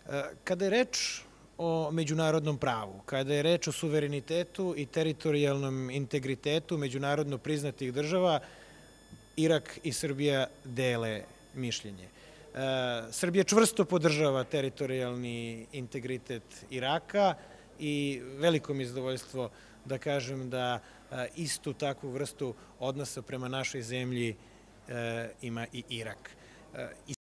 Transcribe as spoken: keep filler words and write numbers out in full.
Kada je reč o međunarodnom pravu, kada je reč o suverenitetu i teritorijalnom integritetu međunarodno priznatih država, Irak i Srbija dele mišljenje. Srbija čvrsto podržava teritorijalni integritet Iraka i veliko mi je zadovoljstvo da kažem da istu takvu vrstu odnosa prema našoj zemlji ima i Irak.